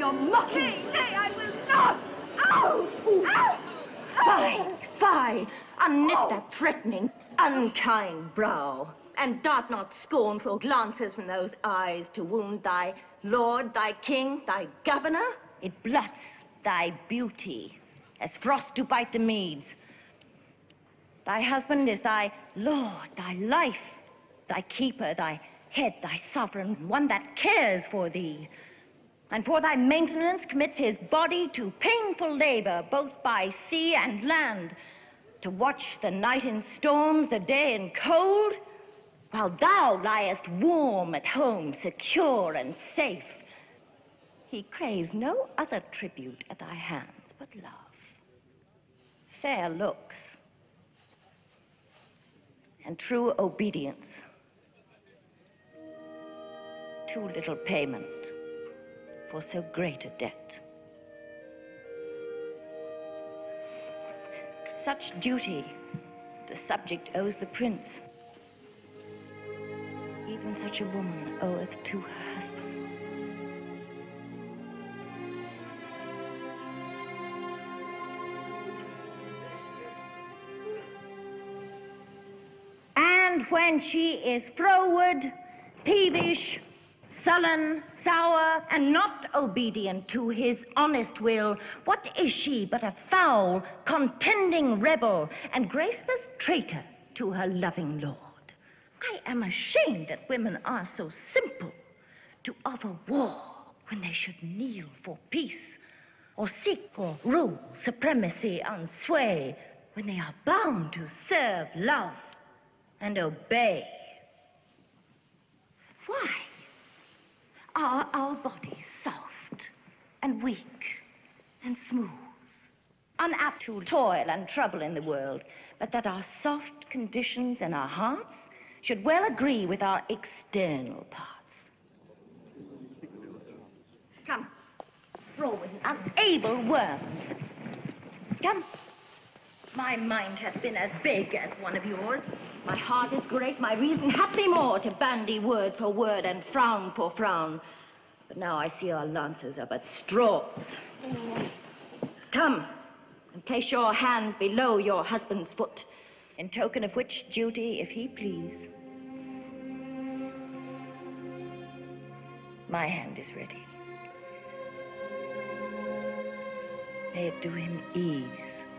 you're mocking. Nay, I will not. Ow! Ow! Fie, fie! Unknit that threatening, unkind brow, and dart not scornful glances from those eyes to wound thy lord, thy king, thy governor. It blots thy beauty as frost do bite the meads. Thy husband is thy lord, thy life, thy keeper, thy head, thy sovereign, one that cares for thee, and for thy maintenance commits his body to painful labor, both by sea and land, to watch the night in storms, the day in cold, while thou liest warm at home, secure and safe. He craves no other tribute at thy hands but love, fair looks, and true obedience. Too little payment for so great a debt. Such duty the subject owes the prince. Even such a woman oweth to her husband. And when she is froward, peevish, sullen, sour, and not obedient to his honest will, what is she but a foul, contending rebel and graceless traitor to her loving lord? I am ashamed that women are so simple to offer war when they should kneel for peace, or seek for rule, supremacy, and sway when they are bound to serve, love, and obey. Why are our bodies soft and weak and smooth, unapt to toil and trouble in the world, but that our soft conditions and our hearts should well agree with our external parts? Come, froward, unable worms. Come. My mind hath been as big as one of yours. My heart is great, my reason haply more, to bandy word for word and frown for frown. But now I see our lances are but straws. Come, and place your hands below your husband's foot, in token of which duty, if he please, my hand is ready. May it do him ease